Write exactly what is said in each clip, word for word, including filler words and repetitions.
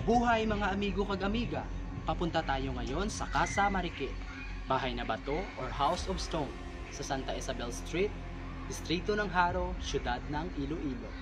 Mabuhay mga amigo kag amiga! Papunta tayo ngayon sa Casa Mariquit, bahay na bato or House of Stone sa Santa Isabel Street, Distrito ng Haro, Siyudad ng Iloilo.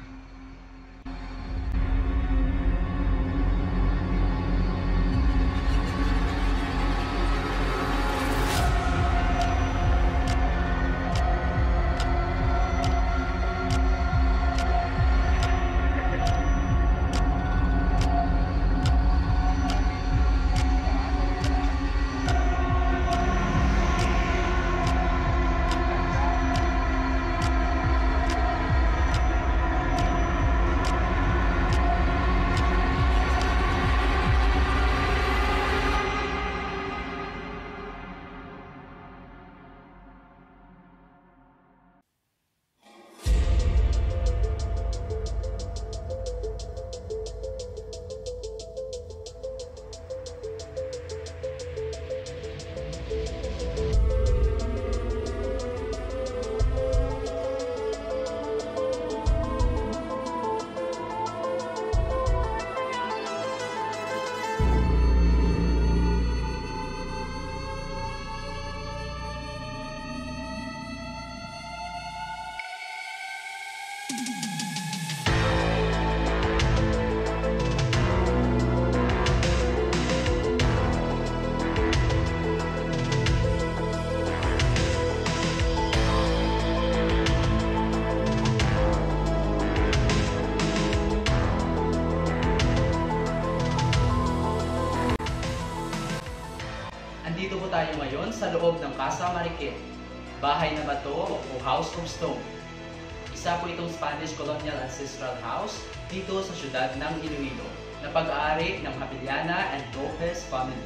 Andito po tayo ngayon sa loob ng Casa Mariquit, bahay na bato o House of Stone. Isa po itong Spanish Colonial Ancestral House dito sa siyudad ng Iloilo na pag-aari ng Javellana and Lopez family.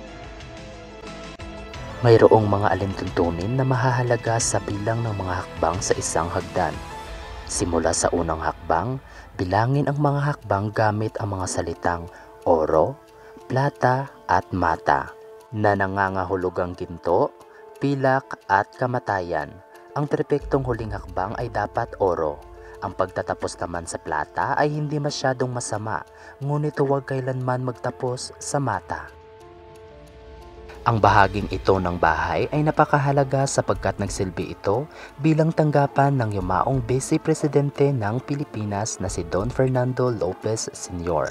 Mayroong mga alintuntunin na mahahalaga sa bilang ng mga hakbang sa isang hagdan. Simula sa unang hakbang, bilangin ang mga hakbang gamit ang mga salitang oro, plata at mata, na nangangahulugang ginto, pilak at kamatayan. Ang perpektong huling hakbang ay dapat oro. Ang pagtatapos naman sa plata ay hindi masyadong masama, ngunit huwag kailanman magtapos sa mata. Ang bahaging ito ng bahay ay napakahalaga sapagkat nagsilbi ito bilang tanggapan ng yumaong Vice Presidente ng Pilipinas na si Don Fernando Lopez Senior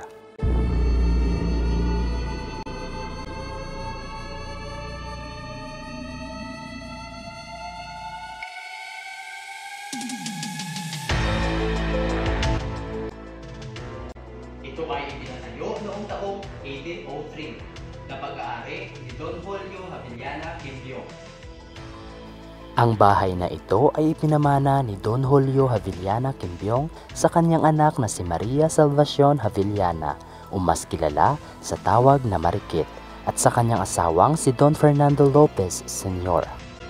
Ito ay itinatayo noong taong eighteen oh three na pag-aari ni Don Javellana Lopez. Ang bahay na ito ay ipinamana ni Don Javellana Lopez sa kanyang anak na si Maria Salvacion Javellana, o mas kilala sa tawag na Mariquit, at sa kanyang asawang si Don Fernando Lopez Senior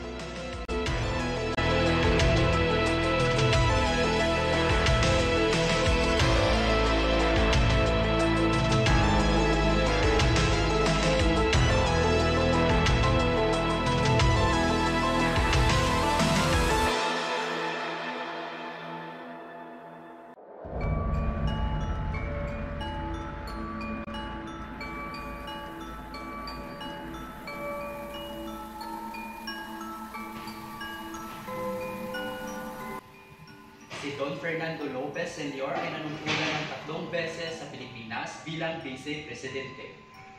Si Don Fernando Lopez Senior ay nanungkulan ng tatlong beses sa Pilipinas bilang Vice Presidente.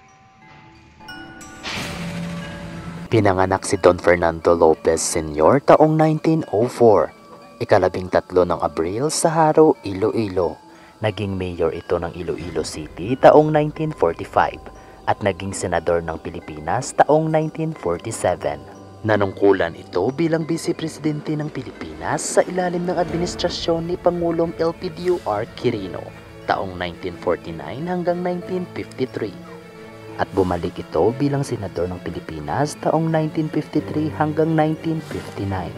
Pinanganak si Don Fernando Lopez Senior taong nineteen oh four, ikalabing tatlo ng Abril sa Haro, Iloilo. Naging mayor ito ng Iloilo City taong nineteen forty-five at naging senador ng Pilipinas taong nineteen forty-seven. Nanungkulan ito bilang Vice Presidente ng Pilipinas sa ilalim ng administrasyon ni Pangulong Elpidio R Quirino taong nineteen forty-nine hanggang nineteen fifty-three. At bumalik ito bilang senador ng Pilipinas taong nineteen fifty-three hanggang nineteen fifty-nine.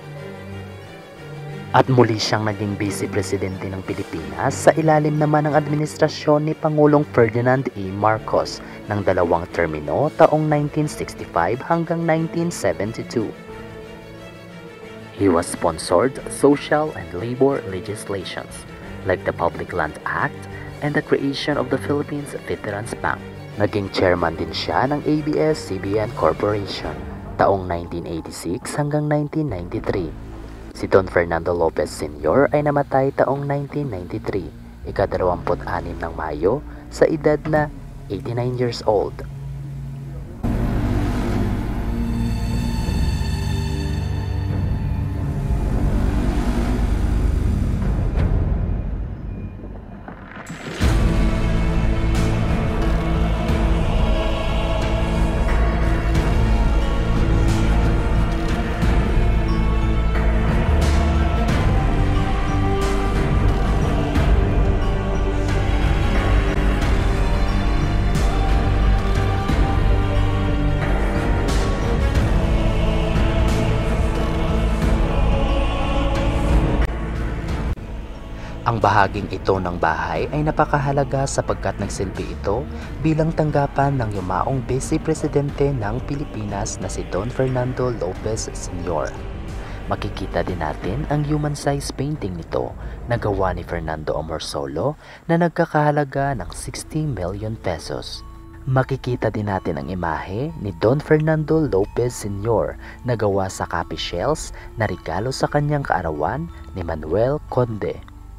At muli siyang naging Vice Presidente ng Pilipinas sa ilalim naman ng administrasyon ni Pangulong Ferdinand E Marcos ng dalawang termino taong nineteen sixty-five hanggang nineteen seventy-two. He was sponsored social and labor legislations like the Public Land Act, and the creation of the Philippines Veterans Bank. Naging chairman din siya ng A B S C B N Corporation taong nineteen eighty-six hanggang nineteen ninety-three. Si Don Fernando Lopez Senior ay namatay taong nineteen ninety-three, ikadalawamput-anim ng Mayo, sa edad na eighty-nine years old. Ang bahaging ito ng bahay ay napakahalaga sapagkat nagsilbi ito bilang tanggapan ng yumaong Vice Presidente ng Pilipinas na si Don Fernando Lopez Senior Makikita din natin ang human-size painting nito na gawa ni Fernando Amorsolo na nagkakahalaga ng sixty million pesos. Makikita din natin ang imahe ni Don Fernando Lopez Senior na gawa sa copy shells na regalo sa kanyang kaarawan ni Manuel Conde.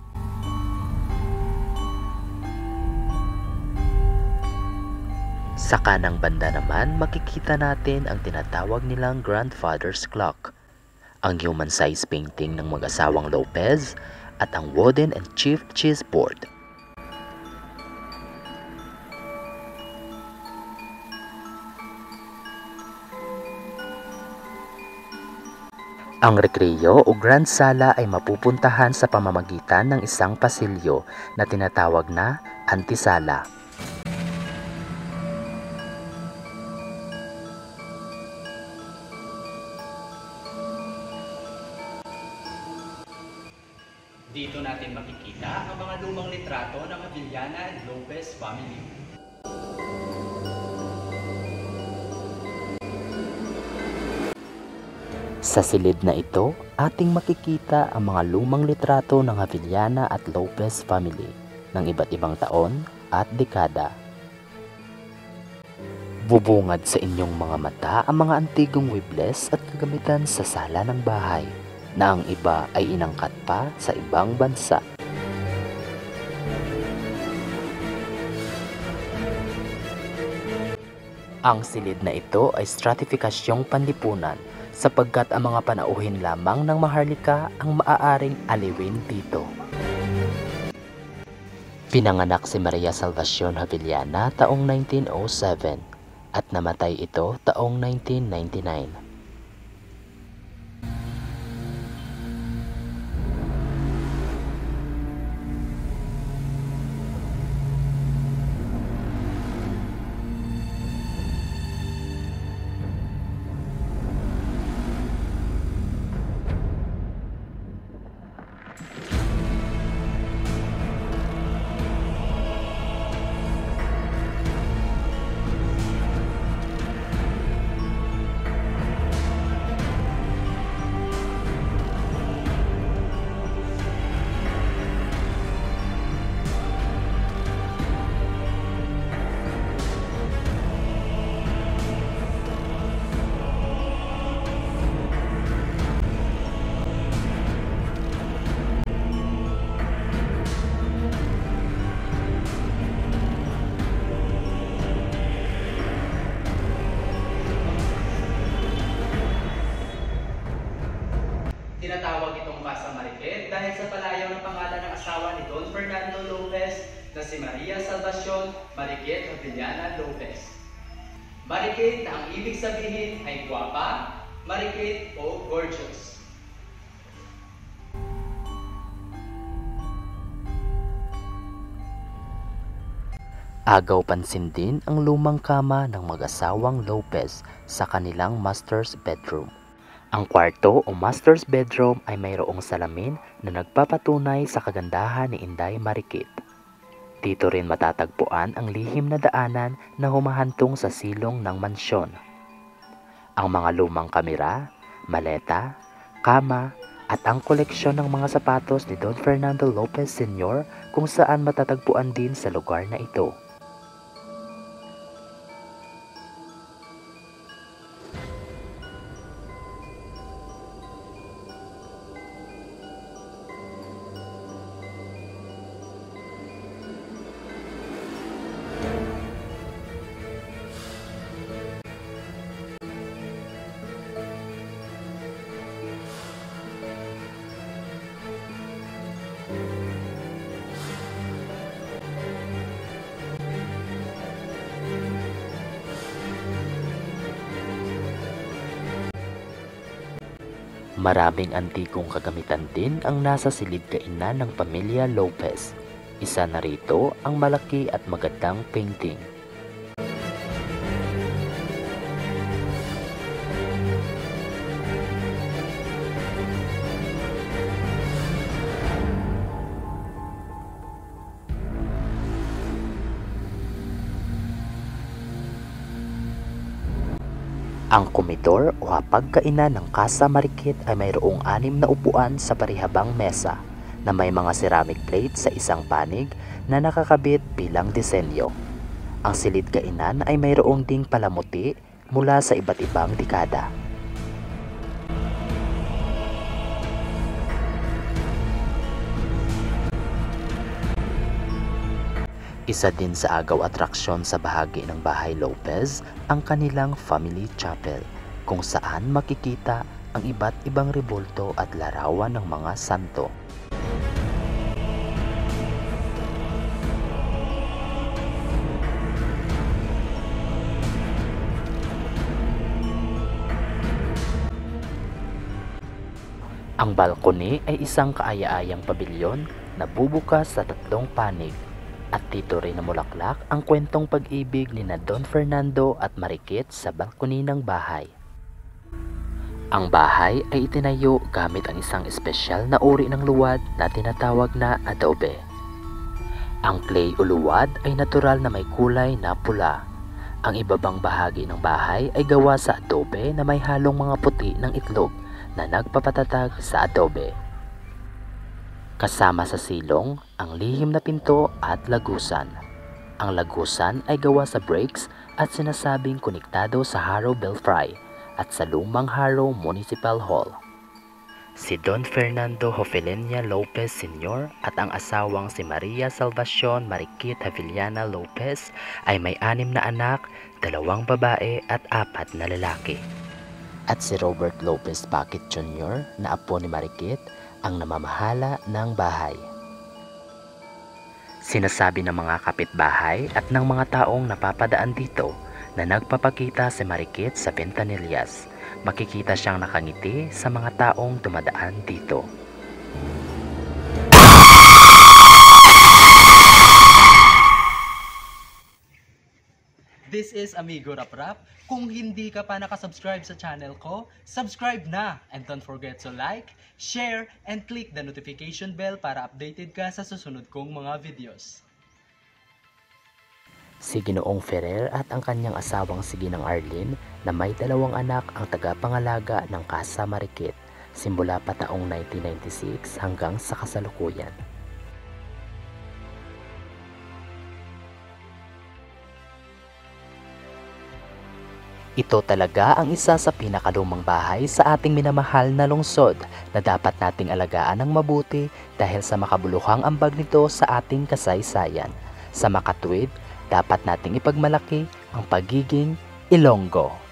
Sa kanang banda naman, makikita natin ang tinatawag nilang grandfather's clock, ang human-size painting ng mag-asawang Lopez, at ang wooden and chief cheese board. Ang rekreyo o grand sala ay mapupuntahan sa pamamagitan ng isang pasilyo na tinatawag na antisala. Dito natin makikita ang mga lumang litrato ng Javellana and Lopez family. Sa silid na ito, ating makikita ang mga lumang litrato ng Javellana at Lopez family ng iba't ibang taon at dekada. Bubungad sa inyong mga mata ang mga antigong weebles at kagamitan sa sala ng bahay, na ang iba ay inangkat pa sa ibang bansa. Ang silid na ito ay stratifikasyong panlipunan sapagkat ang mga panauhin lamang ng maharlika ang maaaring aliwin dito. Pinanganak si Maria Salvacion Javellana taong nineteen oh seven at namatay ito taong nineteen ninety-nine. Tinatawag itong Casa Mariquit dahil sa palayaw ng pangalan ng asawa ni Don Fernando Lopez na si Maria Salvacion Mariquit Javellana-Lopez. Mariquit na ang ibig sabihin ay guwapa, Mariquit o gorgeous. Agaw pansin din ang lumang kama ng mag-asawang Lopez sa kanilang master's bedroom. Ang kwarto o master's bedroom ay mayroong salamin na nagpapatunay sa kagandahan ni Inday Mariquit. Dito rin matatagpuan ang lihim na daanan na humahantong sa silong ng mansyon. Ang mga lumang kamera, maleta, kama at ang koleksyon ng mga sapatos ni Don Fernando Lopez Senior kung saan matatagpuan din sa lugar na ito. Maraming antikong kagamitan din ang nasa silid kainan ng pamilya Lopez. Isa na rito ang malaki at magandang painting. Ang komedor o hapagkainan ng Casa Mariquit ay mayroong anim na upuan sa parihabang mesa na may mga ceramic plates sa isang panig na nakakabit bilang disenyo. Ang silid kainan ay mayroong ding palamuti mula sa iba't ibang dekada. Isa din sa agaw atraksyon sa bahagi ng Bahay Lopez ang kanilang family chapel, kung saan makikita ang iba't ibang rebulto at larawan ng mga santo. Ang balkoni ay isang kaaya-ayang pabilyon na bubukas sa tatlong panig. At dito rin namulaklak ang kwentong pag-ibig ni na Don Fernando at Mariquit sa balkoni ng bahay. Ang bahay ay itinayo gamit ang isang espesyal na uri ng luwad na tinatawag na adobe. Ang clay o luwad ay natural na may kulay na pula. Ang ibabang bahagi ng bahay ay gawa sa adobe na may halong mga puti ng itlog na nagpapatatag sa adobe. Kasama sa silong, ang lihim na pinto at lagusan. Ang lagusan ay gawa sa bricks at sinasabing konektado sa Harrow Belfry at sa lumang Harrow Municipal Hall. Si Don Fernando Hofileña Lopez Senior at ang asawang si Maria Salvacion Mariquit Javellana-Lopez ay may anim na anak, dalawang babae at apat na lalaki. At si Robert Lopez Paquet Junior na apo ni Mariquit ang namamahala ng bahay. Sinasabi ng mga kapitbahay at ng mga taong napapadaan dito na nagpapakita si Mariquit sa ventanillas. Makikita siyang nakangiti sa mga taong dumadaan dito. This is AMIGO RAPRAP. Kung hindi ka pa nakasubscribe sa channel ko, subscribe na! And don't forget to like, share, and click the notification bell para updated ka sa susunod kong mga videos. Si Ginoong Ferrer at ang kanyang asawang si Ginang Arlene na may dalawang anak ang tagapangalaga ng Casa Mariquit simula pa taong nineteen ninety-six hanggang sa kasalukuyan. Ito talaga ang isa sa pinakalumang bahay sa ating minamahal na lungsod na dapat nating alagaan ng mabuti dahil sa makabuluhang ambag nito sa ating kasaysayan. Sa makatuwid, dapat nating ipagmalaki ang pagiging Ilonggo.